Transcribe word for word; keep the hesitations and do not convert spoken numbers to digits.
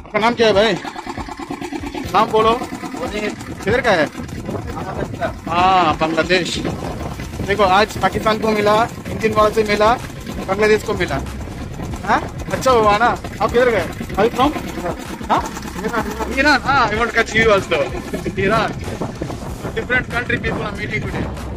आपका नाम क्या है भाई? नाम बोलो। किधर का है? हाँ, बांग्लादेश। देखो आज पाकिस्तान को मिला, इंडियन वाले से मिला, बांग्लादेश को मिला। हाँ अच्छा हुआ ना। आप किधर गए? I from Iran. Ah, I want to catch you also. Iran. Different country people are meeting today.